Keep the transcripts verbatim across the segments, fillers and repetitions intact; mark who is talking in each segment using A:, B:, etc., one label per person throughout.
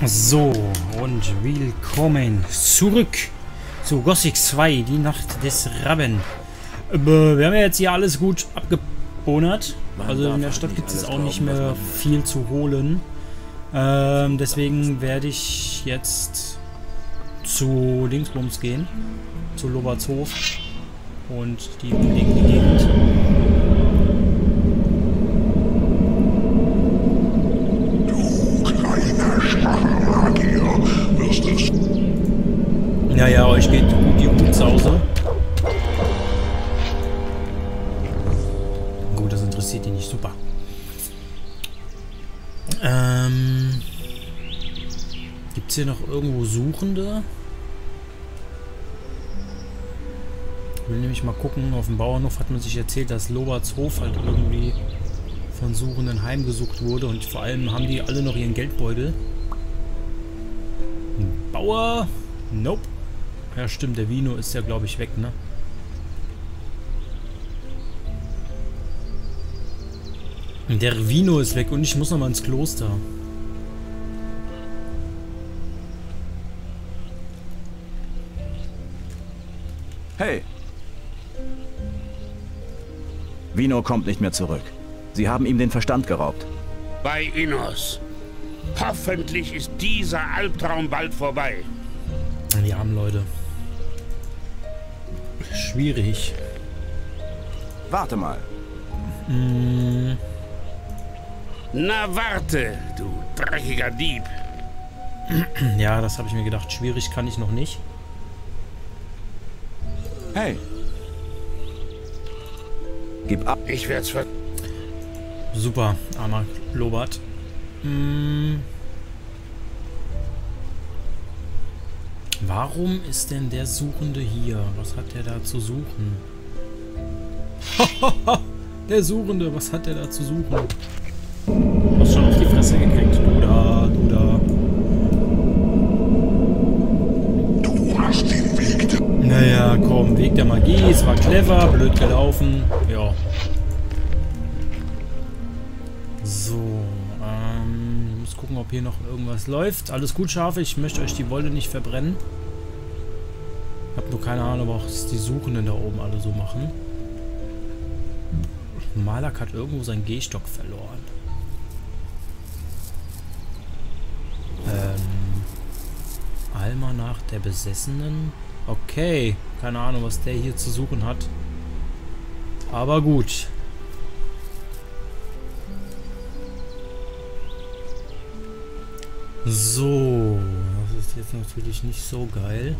A: So, und willkommen zurück zu Gothic zwei, die Nacht des Raben. Wir haben ja jetzt hier alles gut abgebonert. Also in der Stadt gibt es auch nicht mehr viel zu holen. Ähm, deswegen werde ich jetzt zu Dingsbums gehen, zu Lobertshof und die umliegende Gegend. Ja, ja, euch geht gut die Hutsause. Gut, das interessiert ihn nicht. Super. Ähm, gibt es hier noch irgendwo Suchende? Ich will nämlich mal gucken. Auf dem Bauernhof hat man sich erzählt, dass Lobertshof halt irgendwie von Suchenden heimgesucht wurde. Und vor allem haben die alle noch ihren Geldbeutel. Ein Bauer? Nope. Ja, stimmt, der Vino ist ja, glaube ich, weg, ne? Der Vino ist weg und ich muss noch mal ins Kloster.
B: Hey! Vino kommt nicht mehr zurück. Sie haben ihm den Verstand geraubt.
C: Bei Innos. Hoffentlich ist dieser Albtraum bald vorbei.
A: Die armen Leute. Schwierig.
B: Warte mal.
A: Mm.
C: Na warte, du dreckiger Dieb.
A: Ja, das habe ich mir gedacht. Schwierig kann ich noch nicht.
B: Hey. Gib ab.
C: Ich werd's ver...
A: Super, armer Lobert. Mm. Warum ist denn der Suchende hier? Was hat der da zu suchen? Der Suchende, was hat der da zu suchen? Du hast schon auf die Fresse gekriegt. Du da, du da.
D: Du hast den Weg der...
A: Naja, komm, Weg der Magie. Es war clever, blöd gelaufen. Ja. So, ähm, ich muss gucken, ob hier noch irgendwas läuft. Alles gut, Schafe. Ich möchte euch die Wolle nicht verbrennen. Ich habe nur keine Ahnung, was die Suchenden da oben alle so machen. Malak hat irgendwo seinen Gehstock verloren. Ähm, Almanach der Besessenen. Okay, keine Ahnung, was der hier zu suchen hat. Aber gut. So, das ist jetzt natürlich nicht so geil.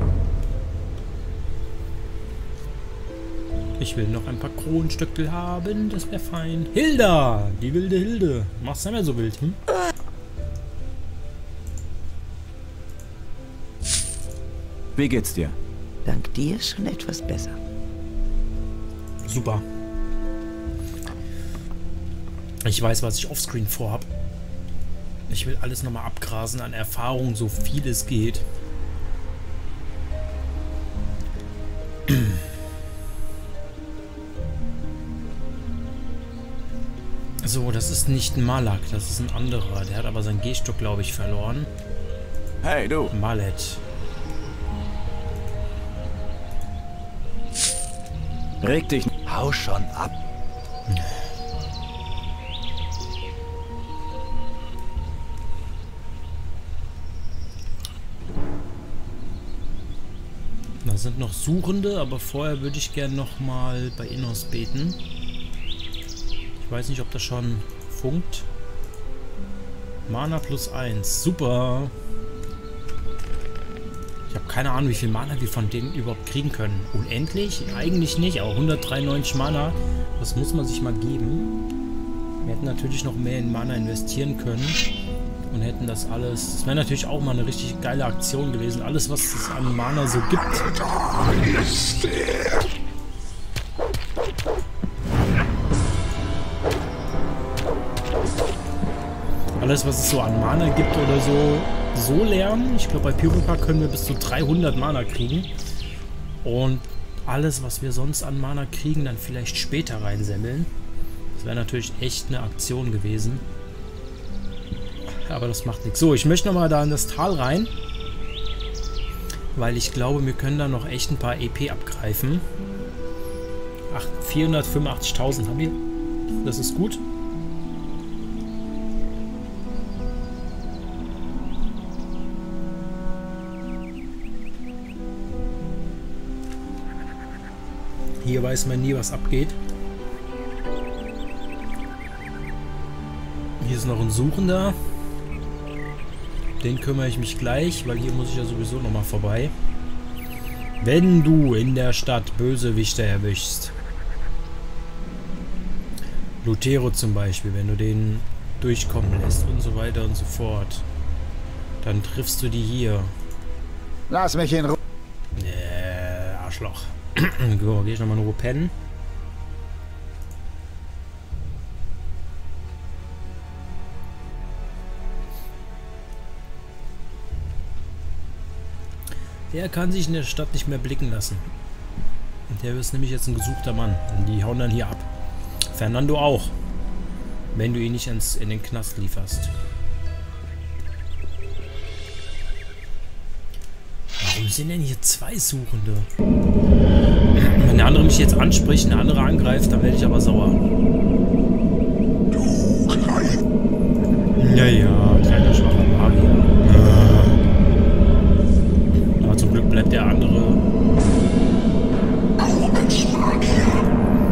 A: Ich will noch ein paar Kronenstöckel haben, das wäre fein. Hilda, die wilde Hilde. Mach's nicht mehr so wild, hm?
B: Wie geht's dir?
E: Dank dir schon etwas besser.
A: Super. Ich weiß, was ich offscreen vorhab. Ich will alles nochmal abgrasen an Erfahrung, so viel es geht. So, das ist nicht ein Malak, das ist ein anderer. Der hat aber seinen Gehstock, glaube ich, verloren.
B: Hey, du!
A: Mallet.
B: Reg dich! Hau schon ab!
A: Da sind noch Suchende, aber vorher würde ich gerne noch mal bei Innos beten. Ich weiß nicht, ob das schon funkt. Mana plus eins. Super. Ich habe keine Ahnung, wie viel Mana wir von denen überhaupt kriegen können. Unendlich? Eigentlich nicht, aber hundertdreiundneunzig Mana. Das muss man sich mal geben. Wir hätten natürlich noch mehr in Mana investieren können. Und hätten das alles... Das wäre natürlich auch mal eine richtig geile Aktion gewesen. Alles, was es an Mana so gibt. Alles, was es so an Mana gibt oder so, so lernen. Ich glaube, bei Pyropa können wir bis zu dreihundert Mana kriegen. Und alles, was wir sonst an Mana kriegen, dann vielleicht später reinsemmeln. Das wäre natürlich echt eine Aktion gewesen. Aber das macht nichts. So, ich möchte nochmal da in das Tal rein. Weil ich glaube, wir können da noch echt ein paar E P abgreifen. vierhundertfünfundachtzigtausend haben wir. Das ist gut. Hier weiß man nie, was abgeht. Hier ist noch ein Suchender. Den kümmere ich mich gleich, weil hier muss ich ja sowieso nochmal vorbei. Wenn du in der Stadt Bösewichte erwischst. Lutero zum Beispiel, wenn du den durchkommen lässt und so weiter und so fort. Dann triffst du die hier.
F: Lass mich in Ruhe.
A: Äh, Arschloch. So, gehe ich nochmal in Ruhe pennen. Der kann sich in der Stadt nicht mehr blicken lassen. Und der ist nämlich jetzt ein gesuchter Mann. Und die hauen dann hier ab. Fernando auch. Wenn du ihn nicht ins, in den Knast lieferst. Warum sind denn hier zwei Suchende? Wenn der andere mich jetzt anspricht und der andere angreift, dann werde ich aber sauer.
D: Du klein.
A: Ja, ja, kleiner schwacher Magier. Aber zum Glück bleibt der andere.
D: Auch als Magier.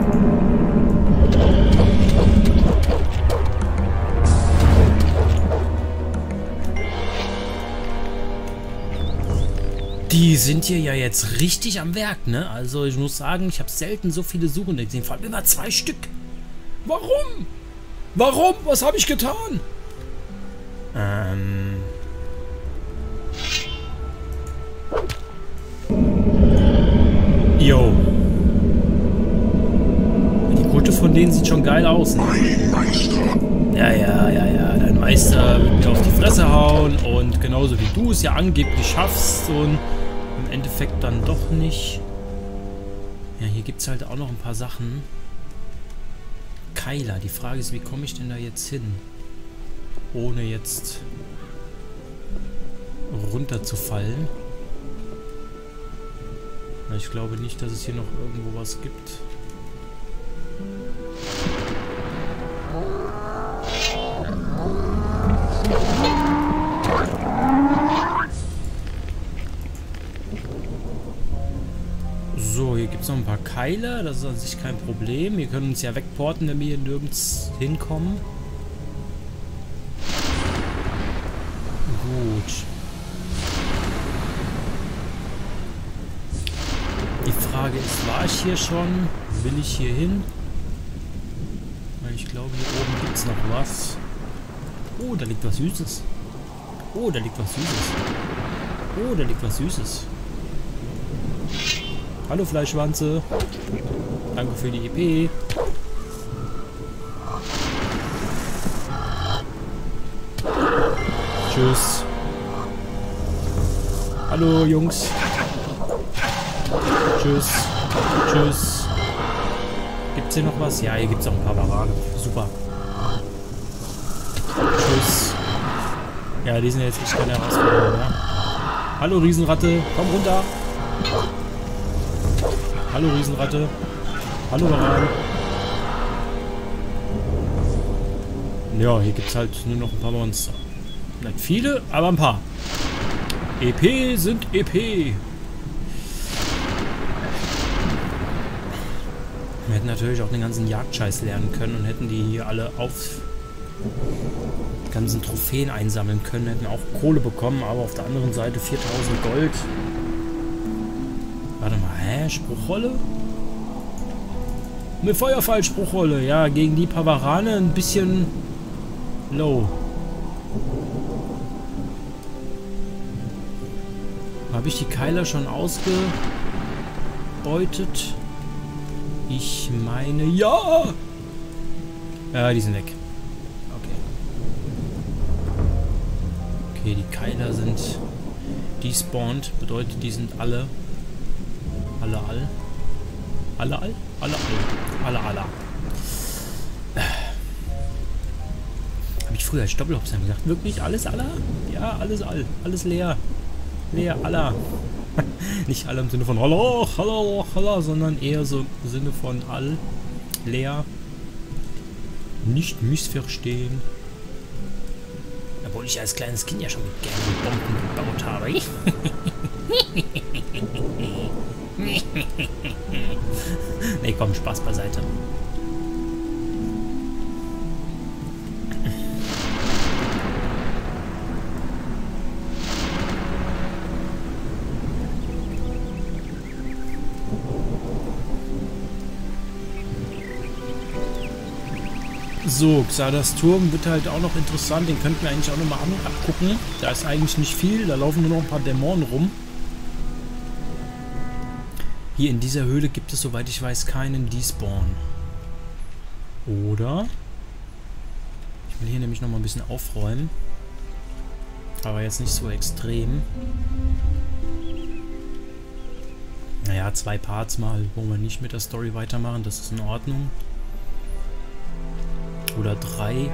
A: Die sind hier ja jetzt richtig am Werk, ne? Also ich muss sagen, ich habe selten so viele Suchende gesehen. Vor allem immer zwei Stück. Warum? Warum? Was habe ich getan? Ähm... Jo. Die Kutte von denen sieht schon geil aus, ne?
D: Mein Meister.
A: Ja, ja, ja, ja. Dein Meister wird mir auf die Fresse hauen und genauso wie du es ja angeblich schaffst und im Endeffekt dann doch nicht. Ja, hier gibt es halt auch noch ein paar Sachen. Keiler. Die Frage ist, wie komme ich denn da jetzt hin? Ohne jetzt runterzufallen. Ich glaube nicht, dass es hier noch irgendwo was gibt. So, hier gibt es noch ein paar Keile. Das ist an sich kein Problem. Wir können uns ja wegporten, wenn wir hier nirgends hinkommen. Gut. Die Frage ist, war ich hier schon? Will ich hier hin? Weil ich glaube, hier oben gibt es noch was. Oh, da liegt was Süßes. Oh, da liegt was Süßes. Oh, da liegt was Süßes. Hallo Fleischschwanze. Danke für die E P. Tschüss. Hallo Jungs. Tschüss. Tschüss. Gibt's hier noch was? Ja, hier gibt's auch ein paar Barbaren. Super. Tschüss. Ja, die sind jetzt echt keine Herausforderung, ja. Hallo Riesenratte. Komm runter. Hallo Riesenratte. Hallo Baran. Ja, hier gibt es halt nur noch ein paar Monster. Nicht viele, aber ein paar. E P sind E P. Wir hätten natürlich auch den ganzen Jagdscheiß lernen können und hätten die hier alle auf die ganzen Trophäen einsammeln können. Hätten auch Kohle bekommen, aber auf der anderen Seite viertausend Gold. Warte mal, hä? Spruchrolle? Eine Feuerfall-Spruchrolle. Ja, gegen die Pavarane ein bisschen low. Habe ich die Keiler schon ausgebeutet? Ich meine, ja! Ja, die sind weg. Okay. Okay, die Keiler sind despawned. Bedeutet, die sind alle... Alle, all. Alle, all? Alle, all. Alle, alle. Habe ich ich früher als Doppelhopsern gesagt. Wirklich alles aller? Ja, alles all. Alles leer. Leer aller. Nicht alle im Sinne von Hallo, Hallo, Hallo, sondern eher so im Sinne von all. Leer. Nicht missverstehen. Obwohl ich als kleines Kind ja schon mit gerne Bomben gebaut habe. Nee, komm, Spaß beiseite. So, Xardas Turm wird halt auch noch interessant. Den könnten wir eigentlich auch nochmal abgucken. Da ist eigentlich nicht viel. Da laufen nur noch ein paar Dämonen rum. Hier in dieser Höhle gibt es, soweit ich weiß, keinen Despawn. Oder? Ich will hier nämlich nochmal ein bisschen aufräumen. Aber jetzt nicht so extrem. Naja, zwei Parts mal, wo wir nicht mit der Story weitermachen. Das ist in Ordnung. Oder drei.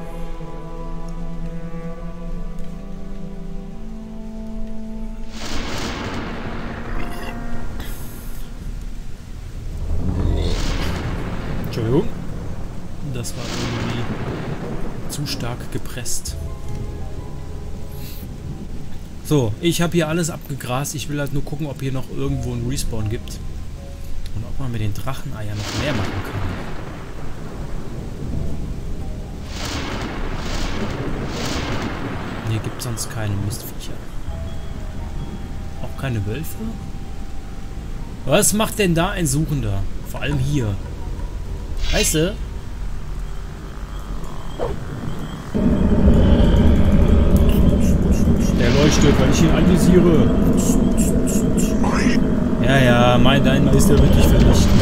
A: Entschuldigung. Das war irgendwie zu stark gepresst. So, ich habe hier alles abgegrast. Ich will halt nur gucken, ob hier noch irgendwo ein Respawn gibt. Und ob man mit den Dracheneiern noch mehr machen kann. Hier gibt es sonst keine Mistviecher. Auch keine Wölfe? Was macht denn da ein Suchender? Vor allem hier. Weißt du? Der leuchtet, weil ich ihn anvisiere. Ja, ja, mein dein Meister wird dich vernichten.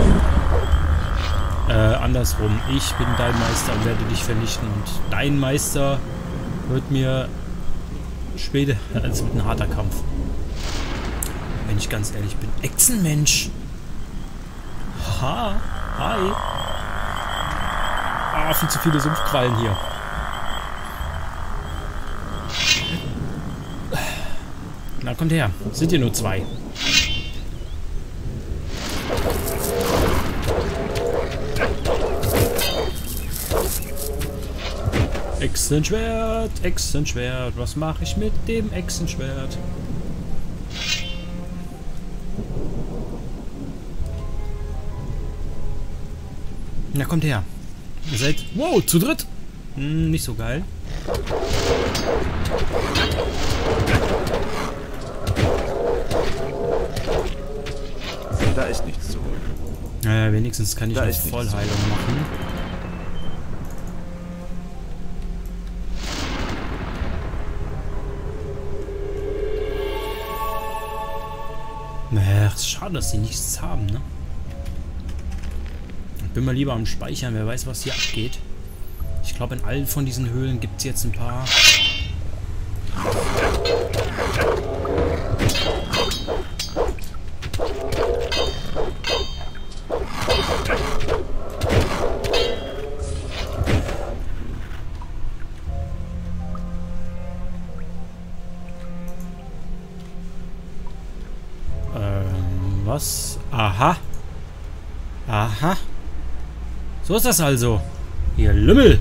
A: Äh, andersrum. Ich bin dein Meister und werde dich vernichten. Und dein Meister wird mir später, als mit ein harter Kampf. Wenn ich ganz ehrlich bin. Echsenmensch! Haha! Hi! Ah, viel zu viele Sumpfquallen hier. Na, kommt her. Sind hier nur zwei. Echsenschwert, Echsenschwert. Was mache ich mit dem Echsenschwert? Na, kommt her. Ihr seid... Wow, zu dritt. Hm, nicht so geil.
B: Da ist nichts zu holen.
A: Naja, wenigstens kann ich
B: Da
A: noch
B: ist nichts
A: Vollheilung machen. Naja, ist schade, dass sie nichts haben, ne? Ich bin mal lieber am Speichern, wer weiß, was hier abgeht. Ich glaube, in allen von diesen Höhlen gibt es jetzt ein paar... Ähm, was? Aha. Aha. So ist das also. Ihr Lümmel.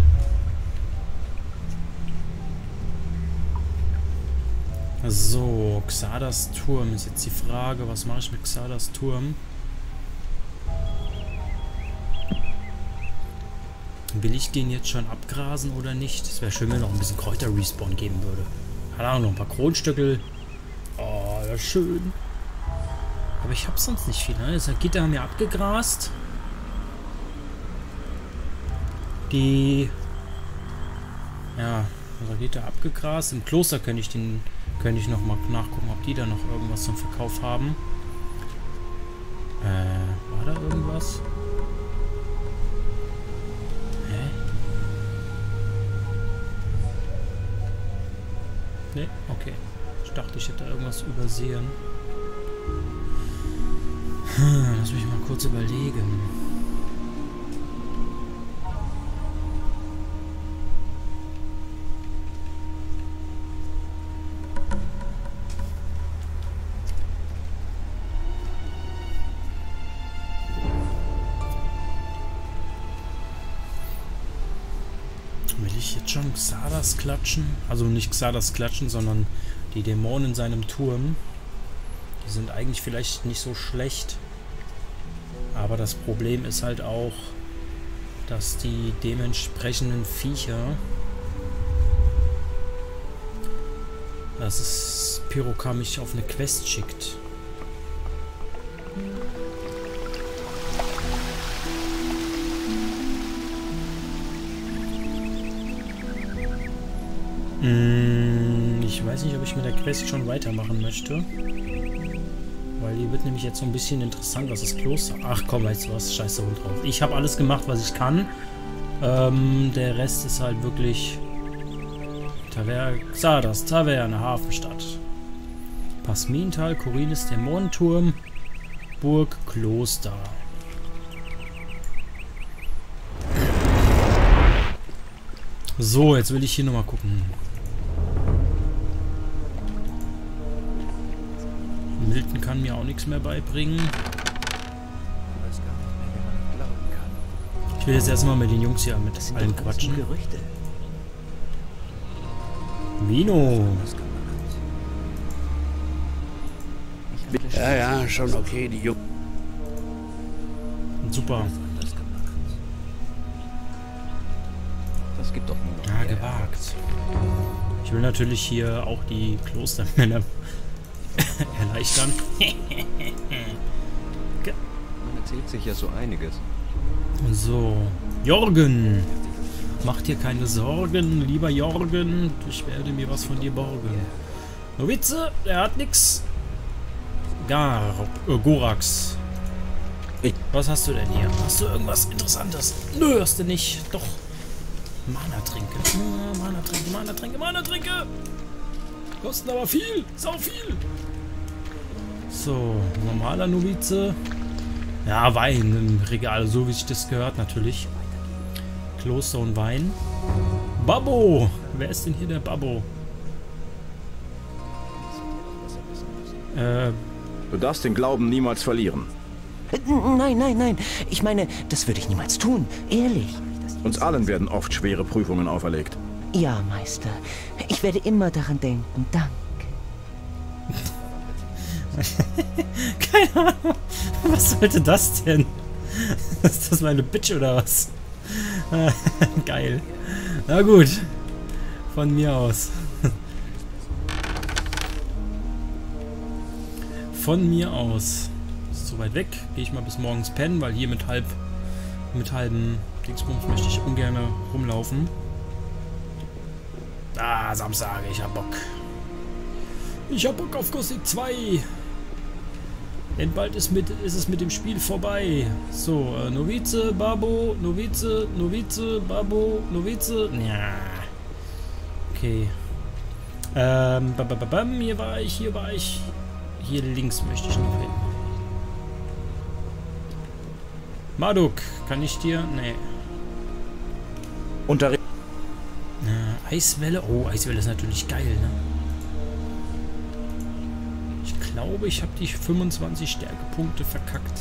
A: So, Xardas Turm ist jetzt die Frage. Was mache ich mit Xardas Turm? Will ich den jetzt schon abgrasen oder nicht? Es wäre schön, wenn noch ein bisschen Kräuter-Respawn geben würde. Keine Ahnung, noch ein paar Kronstöckel. Oh, das ist schön. Aber ich habe sonst nicht viel. Ne? Das Gitter haben wir abgegrast. Die... Ja, das Gitter abgegrast. Im Kloster könnte ich den... Könnte ich noch mal nachgucken, ob die da noch irgendwas zum Verkauf haben. Äh, war da irgendwas? Hä? Ne, okay. Ich dachte, ich hätte irgendwas übersehen. Hm, lass mich mal kurz überlegen. Will ich jetzt schon Xardas klatschen? Also nicht Xardas klatschen, sondern die Dämonen in seinem Turm. Die sind eigentlich vielleicht nicht so schlecht. Aber das Problem ist halt auch, dass die dementsprechenden Viecher... dass es Pyroka mich auf eine Quest schickt. Hm, ich weiß nicht, ob ich mit der Quest schon weitermachen möchte. Weil die wird nämlich jetzt so ein bisschen interessant, was das Kloster... Ach komm, weißt du was? Scheiße Hund drauf. Ich habe alles gemacht, was ich kann. Ähm, der Rest ist halt wirklich... Taver Xardas, Taverne, Hafenstadt. Pasmintal, Korinis, Dämonenturm, Burg, Kloster. So, jetzt will ich hier nochmal gucken. Milton kann mir auch nichts mehr beibringen. Ich will jetzt erstmal mit den Jungs hier mit allen quatschen. Vino.
C: Ja, ja, schon okay, die Jungs.
A: Super.
G: Das gibt doch nur.
A: Ah, gewagt. Ich will natürlich hier auch die Klostermänner erleichtern.
G: Man erzählt sich ja so einiges.
A: So, Jorgen. Mach dir keine Sorgen, lieber Jorgen. Ich werde mir was von dir borgen. Novize, der hat nix. Gar, äh, Gorax. Was hast du denn hier? Hast du irgendwas Interessantes? Nö, hast du nicht. Doch. Mana-Tränke. Ja, Mana-Tränke, Mana-Tränke, Mana-Tränke. Kosten aber viel. Sau viel. So, normaler Novize. Ja, Wein im Regal, so wie sich das gehört natürlich. Kloster und Wein. Babbo! Wer ist denn hier der Babbo? Äh...
B: Du darfst den Glauben niemals verlieren.
E: Nein, nein, nein. Ich meine, das würde ich niemals tun. Ehrlich.
B: Uns allen werden oft schwere Prüfungen auferlegt.
E: Ja, Meister. Ich werde immer daran denken. Danke.
A: Keine Ahnung. Was sollte das denn? Ist das meine Bitch oder was? Geil. Na gut. Von mir aus. Von mir aus. Ist so weit weg. Gehe ich mal bis morgens pennen, weil hier mit halb mit halben Dingsbums möchte ich ungern rumlaufen. Ah, Samstag, ich hab Bock. Ich hab Bock auf Gothic zwei. Denn bald ist, mit, ist es mit dem Spiel vorbei. So, äh, Novize, Babbo, Novize, Novize, Babbo, Novize. Ja. Okay. Ähm, babababam, hier war ich, hier war ich. Hier links möchte ich noch hin. Marduk, kann ich dir? Nee.
B: Unter
A: Äh, Eiswelle. Oh, Eiswelle ist natürlich geil, ne? Ich glaube, ich habe die fünfundzwanzig Stärkepunkte verkackt.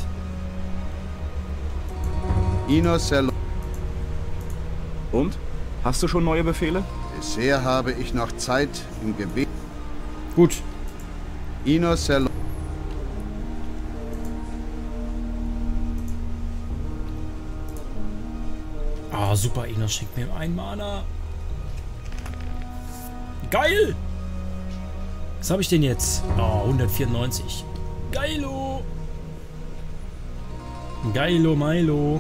B: Und? Hast du schon neue Befehle?
H: Bisher habe ich noch Zeit im Gebet.
A: Gut.
H: Inosel.
A: Ah, super, Enos schickt mir ein Mana. Geil! Was habe ich denn jetzt? Oh, hundertvierundneunzig. Geilo! Geilo, Milo.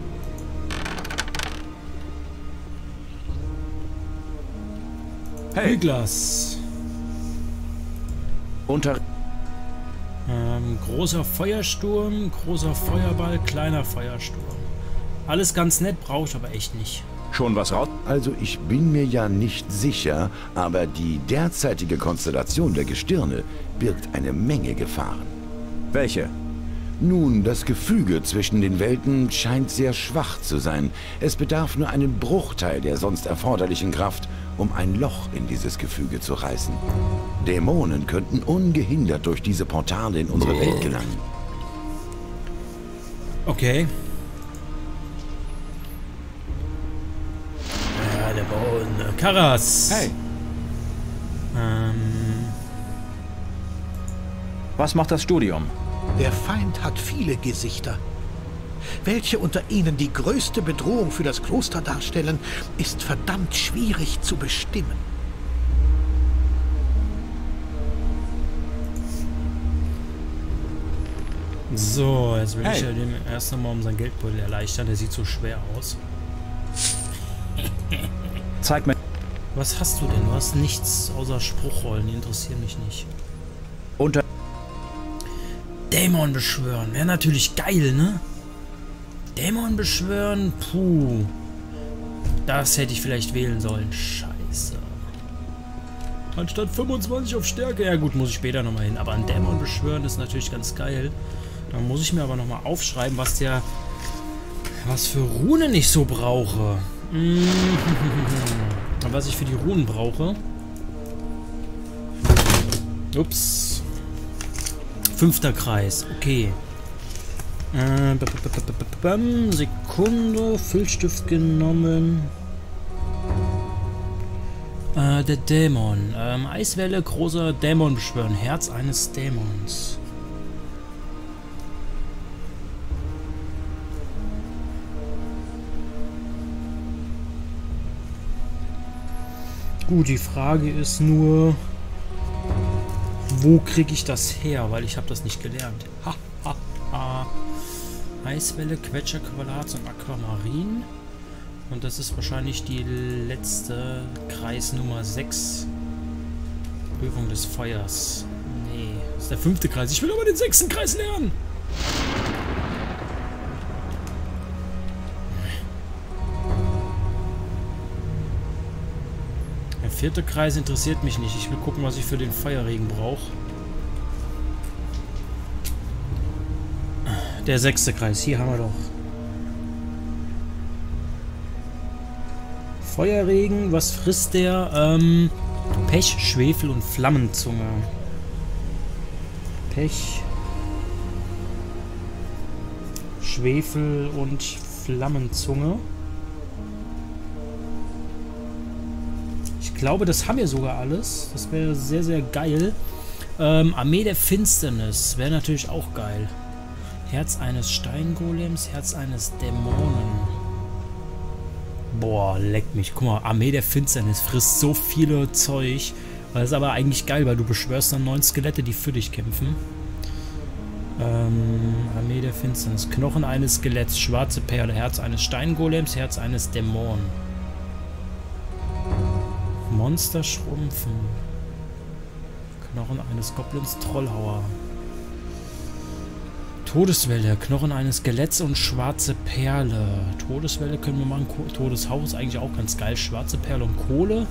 B: Hey!
A: Glas.
B: Unter...
A: Ähm, großer Feuersturm, großer Feuerball, kleiner Feuersturm. Alles ganz nett, brauche ich aber echt nicht.
B: Schon was raus?
I: Also ich bin mir ja nicht sicher, aber die derzeitige Konstellation der Gestirne birgt eine Menge Gefahren.
B: Welche?
I: Nun, das Gefüge zwischen den Welten scheint sehr schwach zu sein. Es bedarf nur einen Bruchteil der sonst erforderlichen Kraft, um ein Loch in dieses Gefüge zu reißen. Dämonen könnten ungehindert durch diese Portale in unsere Welt gelangen.
A: Okay. Ja, der Bauer Karas.
B: Hey.
A: Ähm.
B: Was macht das Studium?
J: Der Feind hat viele Gesichter. Welche unter ihnen die größte Bedrohung für das Kloster darstellen, ist verdammt schwierig zu bestimmen.
A: So, jetzt will
B: Hey.
A: ich ja dem erst einmal um sein Geldbeutel erleichtern. Der sieht so schwer aus.
B: Zeig mir.
A: Was hast du denn? Du hast nichts außer Spruchrollen. Die interessieren mich nicht.
B: Unter.
A: Dämon beschwören. Wäre natürlich geil, ne? Dämon beschwören? Puh. Das hätte ich vielleicht wählen sollen. Scheiße. Anstatt fünfundzwanzig auf Stärke. Ja gut, muss ich später nochmal hin. Aber ein Dämon beschwören ist natürlich ganz geil. Dann muss ich mir aber nochmal aufschreiben, was der... Was für Runen ich so brauche. Und was ich für die Runen brauche. Ups. Fünfter Kreis. Okay. Äh, Sekunde. Füllstift genommen. Äh, der Dämon. Ähm, Eiswelle, großer Dämon beschwören. Herz eines Dämons. Gut, die Frage ist nur, wo kriege ich das her? Weil ich habe das nicht gelernt. Ha, ha, ha. Eiswelle, Quetscher, Quadrats und Aquamarin. Und das ist wahrscheinlich die letzte Kreis Nummer sechs. Prüfung des Feuers. Nee, das ist der fünfte Kreis. Ich will aber den sechsten Kreis lernen. Der vierte Kreis interessiert mich nicht. Ich will gucken, was ich für den Feuerregen brauche. Der sechste Kreis. Hier haben wir doch. Feuerregen. Was frisst der? Ähm, Pech, Schwefel und Flammenzunge. Pech, Schwefel und Flammenzunge. Ich glaube, das haben wir sogar alles. Das wäre sehr, sehr geil. Ähm, Armee der Finsternis wäre natürlich auch geil. Herz eines Steingolems, Herz eines Dämonen. Boah, leck mich. Guck mal, Armee der Finsternis frisst so viele Zeug. Das ist aber eigentlich geil, weil du beschwörst dann neun Skelette, die für dich kämpfen. Ähm, Armee der Finsternis. Knochen eines Skeletts, schwarze Perle, Herz eines Steingolems, Herz eines Dämonen. Monster schrumpfen. Knochen eines Goblins, Trollhauer. Todeswelle, Knochen eines Skeletts und schwarze Perle. Todeswelle können wir machen. Ko Todeshaus eigentlich auch ganz geil. Schwarze Perle und Kohle.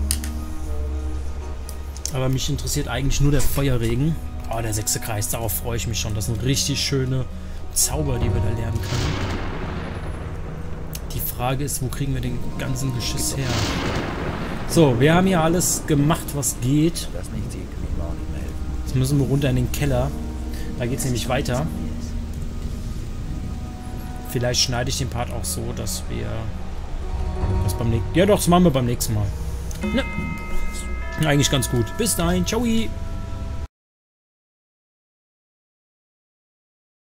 A: Aber mich interessiert eigentlich nur der Feuerregen. Oh, der sechste Kreis, darauf freue ich mich schon. Das sind richtig schöne Zauber, die wir da lernen können. Die Frage ist, wo kriegen wir den ganzen Geschiss her? So, wir haben hier alles gemacht, was geht. Jetzt müssen wir runter in den Keller. Da geht es nämlich weiter. Vielleicht schneide ich den Part auch so, dass wir das beim nächsten... Ja doch, das machen wir beim nächsten Mal. Ne? Eigentlich ganz gut. Bis dahin. Ciao.